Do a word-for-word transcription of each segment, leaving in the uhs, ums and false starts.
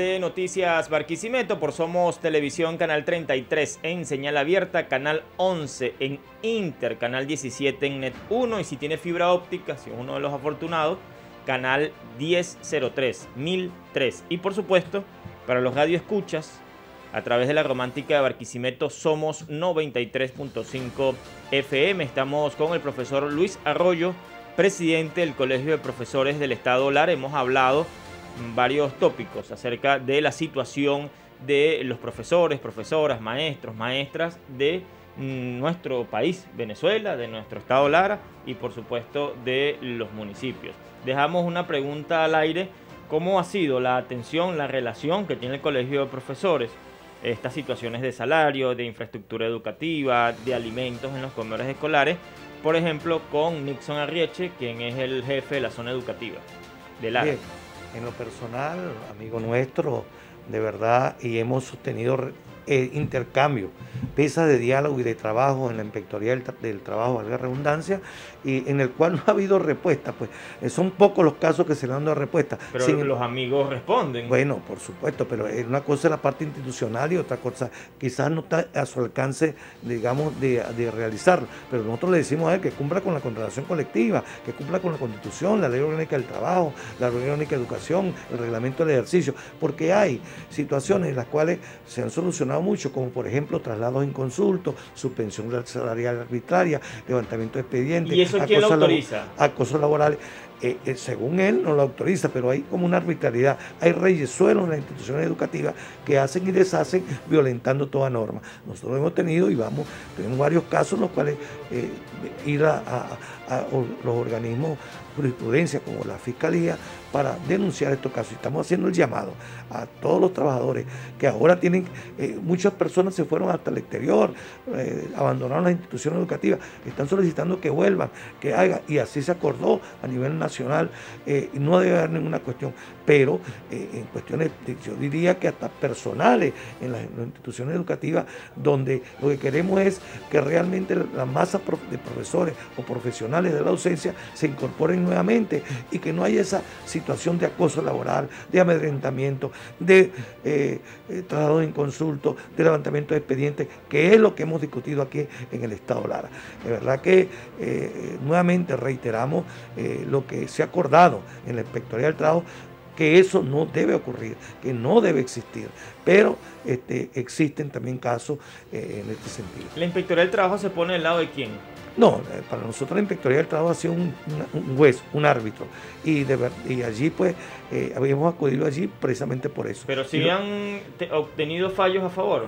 de Noticias Barquisimeto por Somos Televisión, canal treinta y tres en señal abierta, canal once en Inter, canal diecisiete en Net uno y si tiene fibra óptica, si es uno de los afortunados, canal diez cero tres, mil tres. Y por supuesto, para los radioescuchas, a través de la romántica de Barquisimeto, Somos noventa y tres punto cinco F M. Estamos con el profesor Luis Arroyo, presidente del Colegio de Profesores del Estado Lara. Hemos hablado varios tópicos acerca de la situación de los profesores, profesoras, maestros, maestras de nuestro país, Venezuela, de nuestro estado Lara y por supuesto de los municipios. Dejamos una pregunta al aire: ¿cómo ha sido la atención, la relación que tiene el Colegio de Profesores? Estas situaciones de salario, de infraestructura educativa, de alimentos en los comedores escolares, por ejemplo, con Nixon Arrieche, quien es el jefe de la zona educativa de Lara. Bien. En lo personal, amigo nuestro, de verdad, y hemos sostenido eh, intercambio, piezas de diálogo y de trabajo en la Inspectoría del, del Trabajo, valga la redundancia, y en el cual no ha habido respuesta. Pues eh, son pocos los casos que se le han dado respuesta. Pero Sin, los amigos responden. Bueno, por supuesto, pero una cosa es la parte institucional y otra cosa quizás no está a su alcance, digamos, de, de realizarlo. Pero nosotros le decimos a él que cumpla con la contratación colectiva, que cumpla con la Constitución, la Ley Orgánica del Trabajo, la Ley Orgánica de Educación, el Reglamento del Ejercicio, porque hay situaciones en las cuales se han solucionado mucho, como por ejemplo traslados inconsultos, suspensión salarial arbitraria, levantamiento de expedientes. ¿Y eso quién lo autoriza? Acosos laborales. Eh, eh, según él no lo autoriza, pero hay como una arbitrariedad, hay reyesuelos en las instituciones educativas que hacen y deshacen violentando toda norma. Nosotros hemos tenido y vamos, tenemos varios casos en los cuales eh, ir a, a, a los organismos de jurisprudencia como la Fiscalía para denunciar estos casos. Estamos haciendo el llamado a todos los trabajadores que ahora tienen, eh, muchas personas se fueron hasta el exterior, eh, abandonaron las instituciones educativas, están solicitando que vuelvan, que hagan, y así se acordó a nivel nacional, eh, y no debe haber ninguna cuestión, pero eh, en cuestiones, de, yo diría que hasta personales en las, en las instituciones educativas, donde lo que queremos es que realmente la masa de profesores o profesionales de la docencia se incorporen nuevamente y que no haya esa situación de acoso laboral, de amedrentamiento, de eh, eh, traslado inconsulto, de levantamiento de expedientes, que es lo que hemos discutido aquí en el Estado Lara. De verdad que eh, nuevamente reiteramos eh, lo que se ha acordado en la Inspectoría del Trabajo, que eso no debe ocurrir, que no debe existir, pero este, existen también casos eh, en este sentido. ¿La Inspectoría del Trabajo se pone del lado de quién? No, para nosotros la Inspectoría del Trabajo ha sido un, un juez, un árbitro, y, de, y allí pues eh, habíamos acudido allí precisamente por eso. Pero si han obtenido fallos a favor.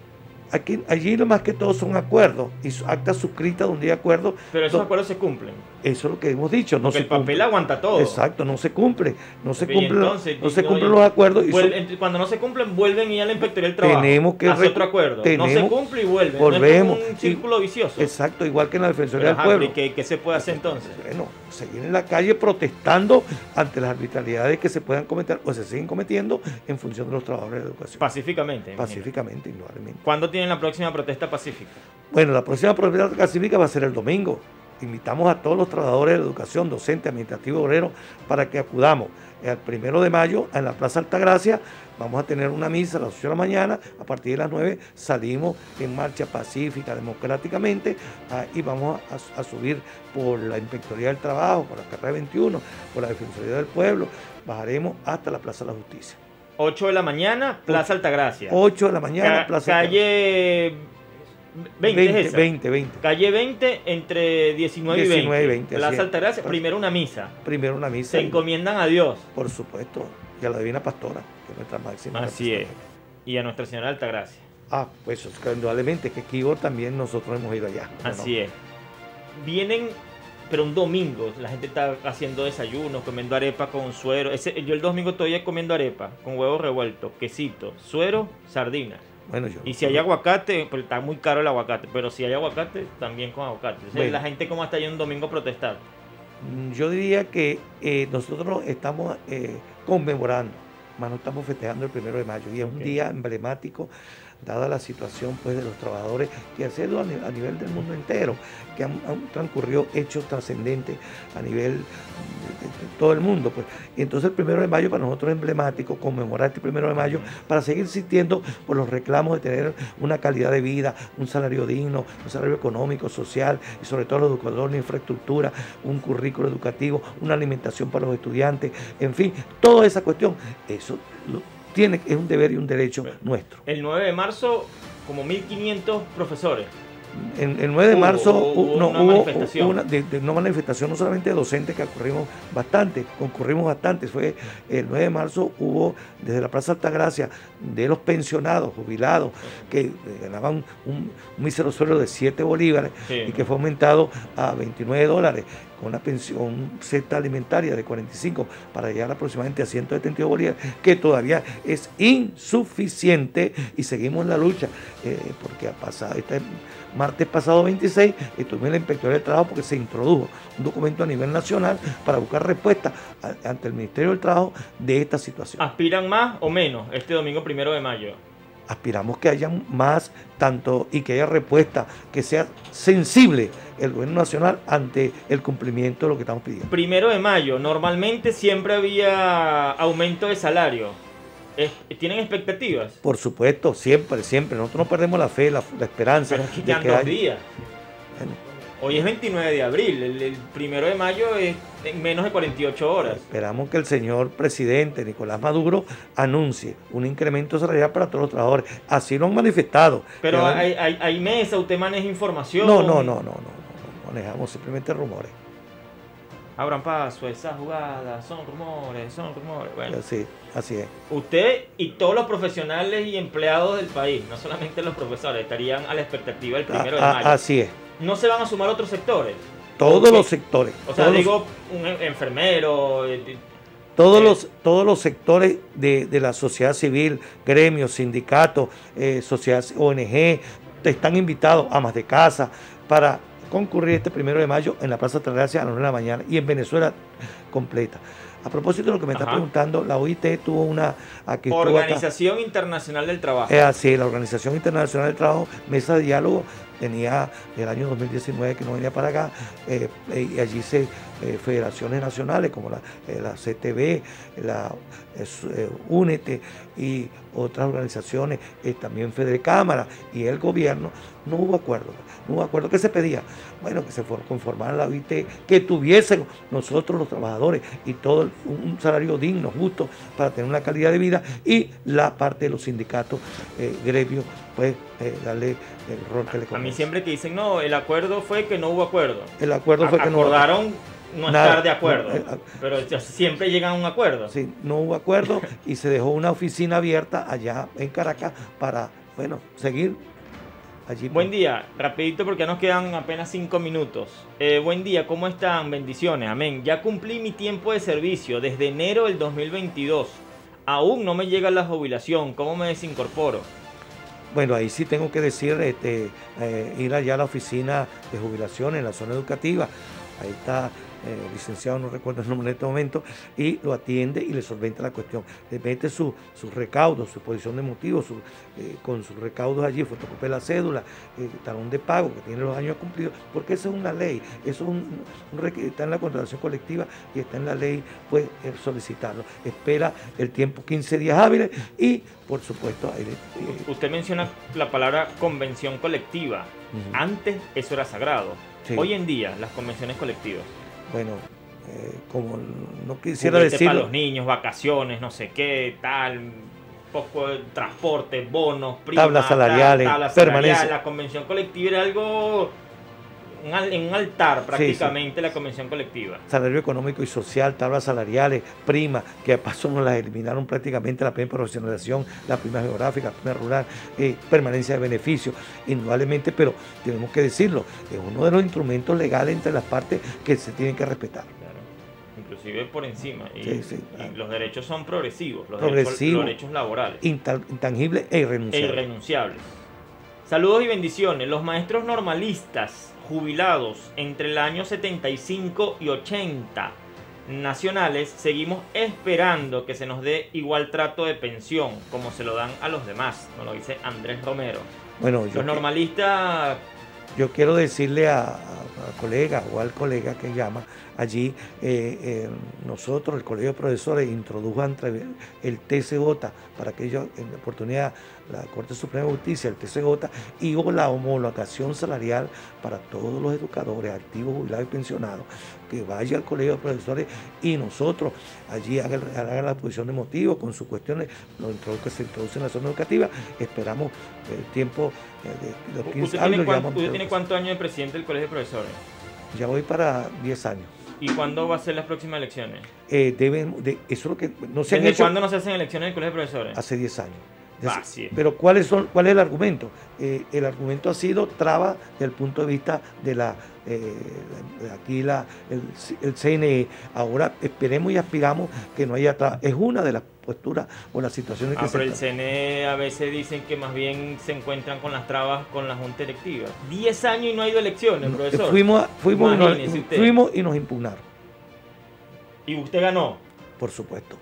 Aquí, allí lo más que todo son acuerdos y actas suscritas donde hay acuerdos. Pero esos acuerdos se cumplen. Eso es lo que hemos dicho. No Porque se el papel cumple. Aguanta todo. Exacto, no se cumple. No se Porque cumplen, entonces, no se no, cumplen los acuerdos. Y vuelven, son, cuando no se cumplen, vuelven y ya la Inspectoría del Trabajo tenemos que hace otro acuerdo. Tenemos, no se cumple y vuelven. Volvemos. No es un círculo vicioso. Exacto, igual que en la Defensoría Pero, del Pueblo. ¿Y qué, qué se puede hacer entonces? Bueno, seguir en la calle protestando ante las arbitrariedades que se puedan cometer o se siguen cometiendo en función de los trabajadores de educación. Pacíficamente. Pacíficamente, indudablemente. ¿Cuándo tienen la próxima protesta pacífica? Bueno, la próxima protesta pacífica va a ser el domingo. Invitamos a todos los trabajadores de la educación, docentes, administrativos, obreros, para que acudamos el primero de mayo en la Plaza Altagracia. Vamos a tener una misa a las ocho de la mañana, a partir de las nueve salimos en marcha pacífica, democráticamente, ah, y vamos a, a subir por la Inspectoría del Trabajo, por la carrera veintiuno, por la Defensoría del Pueblo, bajaremos hasta la Plaza de la Justicia. ocho de la mañana, Plaza Altagracia. ocho de la mañana, Ca Plaza Calle veinte, veinte, es esa. veinte, veinte. Calle veinte entre diecinueve y veinte. diecinueve y veinte, Plaza así es. Altagracia, primero una misa. Primero una misa. Se encomiendan a Dios. Por supuesto, y a la Divina Pastora, que es nuestra máxima. Así es. Y a Nuestra Señora de Altagracia. Ah, pues indudablemente que Kibo también nosotros hemos ido allá. Así ¿no? es. Vienen, pero un domingo, la gente está haciendo desayuno, comiendo arepa con suero. Ese, yo el domingo estoy comiendo arepa con huevos revueltos, quesito, suero, sardinas. Bueno, yo, y si hay aguacate, pues está muy caro el aguacate, pero si hay aguacate, también con aguacate. Entonces, bueno, la gente cómo está yendo un domingo a protestar. Yo diría que eh, nosotros estamos eh, conmemorando, más no estamos festejando el primero de mayo, y es un okay. día emblemático dada la situación pues, de los trabajadores que ha sido a nivel del mundo entero, que han, han transcurrido hechos trascendentes a nivel de, de, de todo el mundo. Pues. Y entonces el primero de mayo para nosotros es emblemático, conmemorar este primero de mayo, para seguir insistiendo por los reclamos de tener una calidad de vida, un salario digno, un salario económico, social, y sobre todo los educadores, una infraestructura, un currículo educativo, una alimentación para los estudiantes, en fin, toda esa cuestión, eso lo, tiene, es un deber y un derecho Bueno, nuestro. El nueve de marzo, como mil quinientos profesores. En el nueve de marzo hubo, hubo no, una hubo manifestación. una, de, de una manifestación no solamente de docentes, que concurrimos bastante, concurrimos bastante. Fue el nueve de marzo hubo desde la Plaza Altagracia de los pensionados, jubilados, que ganaban un, un mísero sueldo de siete bolívares, sí, y que fue aumentado a veintinueve dólares, con una pensión cesta alimentaria de cuarenta y cinco para llegar aproximadamente a ciento setenta y dos bolívares, que todavía es insuficiente, y seguimos en la lucha, eh, porque ha pasado, este martes pasado veintiséis estuvimos en la Inspectoría del Trabajo porque se introdujo un documento a nivel nacional para buscar respuesta a, ante el Ministerio del Trabajo de esta situación. ¿Aspiran más o menos este domingo primero de mayo? Aspiramos que haya más, tanto, y que haya respuesta, que sea sensible el gobierno nacional ante el cumplimiento de lo que estamos pidiendo. Primero de mayo, normalmente siempre había aumento de salario. ¿Tienen expectativas? Por supuesto, siempre, siempre. Nosotros no perdemos la fe, la, la esperanza. Pero es que de quedan que dos hay... días. Bueno. Hoy es veintinueve de abril, el, el primero de mayo es en menos de cuarenta y ocho horas. Esperamos que el señor presidente Nicolás Maduro anuncie un incremento salarial para todos los trabajadores. Así lo han manifestado. Pero hay, hay, hay mesa, usted maneja información. No, no, no, no, no, no, no manejamos simplemente rumores. Abran paso, esas jugadas, son rumores, son rumores. Bueno, sí, así es. Usted y todos los profesionales y empleados del país, no solamente los profesores, estarían a la expectativa del primero a, de mayo. Así es. ¿No se van a sumar otros sectores? Todos Porque, los sectores. O sea, todos digo, un enfermero... Eh, Todos, eh, los, todos los sectores de, de la sociedad civil, gremios, sindicatos, eh, sociedad O N G, están invitados, amas de casa, para concurrir este primero de mayo en la Plaza Altagracia a las nueve de la mañana y en Venezuela completa. A propósito de lo que me está preguntando, la O I T tuvo una... Aquí Organización acá, Internacional del Trabajo. Es así, la Organización Internacional del Trabajo, mesa de diálogo, tenía el año dos mil diecinueve que no venía para acá, eh, eh, y allí se eh, federaciones nacionales como la, eh, la C T V, la eh, Únete y otras organizaciones, eh, también Fedecámara y el gobierno, no hubo acuerdo. No hubo acuerdo. ¿Qué se pedía? Bueno, que se conformara la O I T, que tuviesen nosotros los trabajadores y todo un salario digno, justo, para tener una calidad de vida, y la parte de los sindicatos, eh, gremios, pues eh, darle el rol que le corresponde. A mí siempre que dicen, no, el acuerdo fue que no hubo acuerdo. El acuerdo fue que no hubo acuerdo. Acordaron no Nada, estar de acuerdo, no, eh, pero siempre llegan a un acuerdo. Sí, no hubo acuerdo y se dejó una oficina abierta allá en Caracas para, bueno, seguir allí. Buen día, rapidito porque ya nos quedan apenas cinco minutos. Eh, buen día, ¿cómo están? Bendiciones, amén. Ya cumplí mi tiempo de servicio desde enero del dos mil veintidós. Aún no me llega la jubilación, ¿cómo me desincorporo? Bueno, ahí sí tengo que decir, este, eh, ir allá a la oficina de jubilación en la zona educativa. Ahí está eh, licenciado, no recuerdo el nombre en este momento, y lo atiende y le solventa la cuestión. Le mete sus su recaudos, su exposición de motivos, su, eh, con sus recaudos allí, fotocopia la cédula, eh, talón de pago que tiene los años cumplidos, porque eso es una ley, eso es un, un, está en la contratación colectiva y está en la ley, pues eh, solicitarlo. Espera el tiempo quince días hábiles y, por supuesto, ahí, eh, usted menciona la palabra convención colectiva. Uh-huh. Antes eso era sagrado. Sí. Hoy en día, las convenciones colectivas. Bueno, eh, como no quisiera decir... para los niños, vacaciones, no sé qué, tal, poco de transporte, bonos, primas, tablas salariales, tabla salarial. La convención colectiva era algo... en un altar prácticamente, sí, sí, la convención colectiva. Salario económico y social, tablas salariales, primas, que a paso nos las eliminaron prácticamente, la prima de profesionalización, la prima geográfica, la prima rural, eh, permanencia de beneficios, indudablemente, pero tenemos que decirlo, es uno de los instrumentos legales entre las partes que se tienen que respetar. Claro, inclusive por encima, y, sí, sí, y ah. los derechos son progresivos, los, progresivos, derechos, los derechos laborales. Intangibles e irrenunciables. E irrenunciables. Saludos y bendiciones. Los maestros normalistas jubilados entre el año setenta y cinco y ochenta nacionales, seguimos esperando que se nos dé igual trato de pensión como se lo dan a los demás, nos lo dice Andrés Romero. Bueno, yo los normalistas... Yo quiero decirle a, a, a colega o al colega que llama allí, eh, eh, nosotros, el Colegio de Profesores, introdujo entre el T C J para que ellos, en la oportunidad, la Corte Suprema de Justicia, el T C J, y o la homologación salarial para todos los educadores, activos, jubilados y pensionados, que vaya al Colegio de Profesores y nosotros allí hagan, hagan la exposición de motivos con sus cuestiones, lo que se introduce en la zona educativa. Esperamos el tiempo de, de los quince años. ¿Usted, cuánto, ¿Usted tiene cuántos años de presidente del Colegio de Profesores? Ya voy para diez años. ¿Y cuándo va a ser las próximas elecciones? Eh, deben, de, eso es lo que no se han ¿Desde hecho. cuándo no se hacen elecciones en el Colegio de Profesores? Hace diez años. Ah, sí. Pero ¿cuáles son, ¿cuál es el argumento? Eh, el argumento ha sido traba desde el punto de vista de la eh, aquí la, el, el C N E. Ahora esperemos y aspiramos que no haya traba. Es una de las posturas o las situaciones ah, que pero se... el C N E a veces dicen que más bien se encuentran con las trabas con la Junta Electiva. diez años y no ha ido a elecciones, no, profesor. Fuimos, fuimos, y nos, fuimos y nos impugnaron. ¿Y usted ganó? Por supuesto.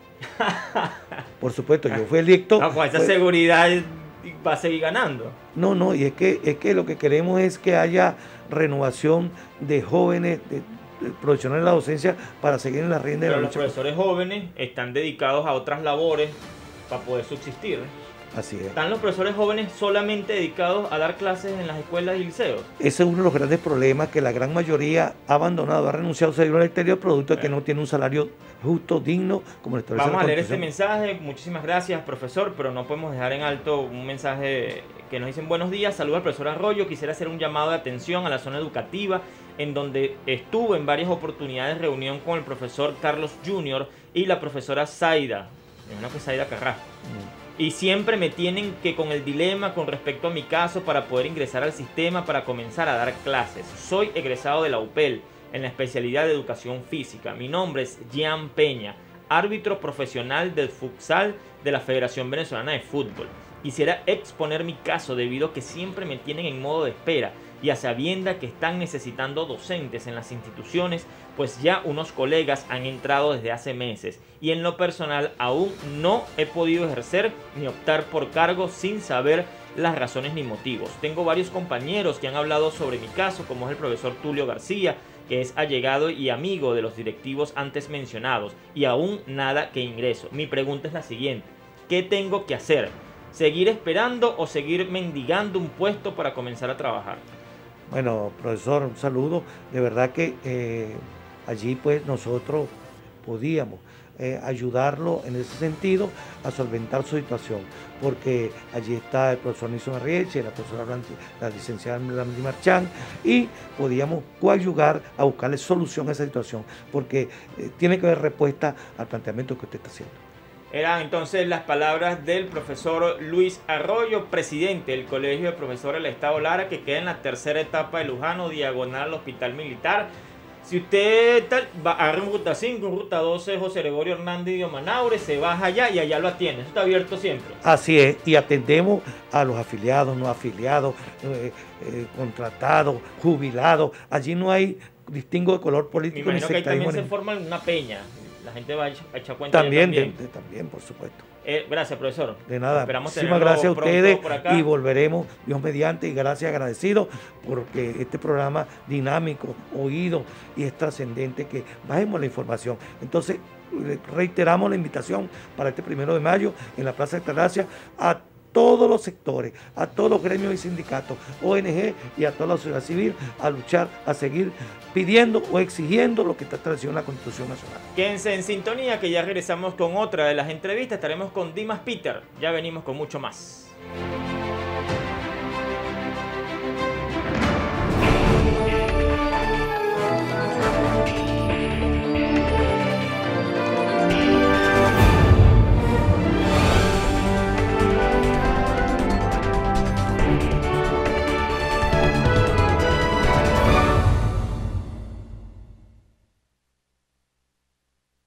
Por supuesto, yo fui electo. No, con esa fue, seguridad va a seguir ganando. No, no, y es que, es que lo que queremos es que haya renovación de jóvenes, de, de profesionales de la docencia para seguir en la rienda de la lucha. Pero los profesores jóvenes están dedicados a otras labores para poder subsistir. Así es. ¿Están los profesores jóvenes solamente dedicados a dar clases en las escuelas y liceos? Ese es uno de los grandes problemas, que la gran mayoría ha abandonado, ha renunciado a servir al exterior, producto de que no tiene un salario justo, digno, como lo establece la Constitución. Vamos a leer este mensaje. Muchísimas gracias, profesor, pero no podemos dejar en alto un mensaje que nos dicen: buenos días, saludos al profesor Arroyo, quisiera hacer un llamado de atención a la zona educativa, en donde estuve en varias oportunidades de reunión con el profesor Carlos junior y la profesora Zaida, una que Zaida Carrasco. Mm. Y siempre me tienen que con el dilema con respecto a mi caso para poder ingresar al sistema para comenzar a dar clases. Soy egresado de la U P E L en la especialidad de Educación Física. Mi nombre es Jean Peña, árbitro profesional del futsal de la Federación Venezolana de Fútbol. Quisiera exponer mi caso debido a que siempre me tienen en modo de espera y a sabienda que están necesitando docentes en las instituciones, pues ya unos colegas han entrado desde hace meses y en lo personal aún no he podido ejercer ni optar por cargos sin saber las razones ni motivos. Tengo varios compañeros que han hablado sobre mi caso, como es el profesor Tulio García, que es allegado y amigo de los directivos antes mencionados, y aún nada que ingreso. Mi pregunta es la siguiente: ¿qué tengo que hacer? ¿Seguir esperando o seguir mendigando un puesto para comenzar a trabajar? Bueno, profesor, un saludo. De verdad que eh, allí pues nosotros podíamos eh, ayudarlo en ese sentido a solventar su situación, porque allí está el profesor Nilson Arrieche, la profesora Blanqui, la licenciada Blanqui Marchán, y podíamos coadyugar a buscarle solución a esa situación, porque eh, tiene que haber respuesta al planteamiento que usted está haciendo. Eran entonces las palabras del profesor Luis Arroyo, presidente del Colegio de Profesores del Estado Lara, que queda en la tercera etapa de Lujano, diagonal al Hospital Militar. Si usted tal, va a ruta cinco, ruta doce, José Gregorio Hernández de Manaure, se baja allá y allá lo atiende. Eso está abierto siempre. Así es, y atendemos a los afiliados, no afiliados, eh, eh, contratados, jubilados. Allí no hay distingo de color político. Me imagino que ahí también se forma una peña. La gente va a echar cuenta. También, también. De, de, también, por supuesto. Eh, gracias, profesor. De nada. Esperamos Muchísimas gracias a ustedes y volveremos, Dios mediante, y gracias, agradecido porque este programa dinámico, oído y es trascendente, que bajemos la información. Entonces, reiteramos la invitación para este primero de mayo en la Plaza de Altagracia a todos los sectores, a todos los gremios y sindicatos, O N G y a toda la sociedad civil a luchar, a seguir pidiendo o exigiendo lo que está establecido en la Constitución Nacional. Quédense en sintonía, que ya regresamos con otra de las entrevistas. Estaremos con Dimas Peter. Ya venimos con mucho más.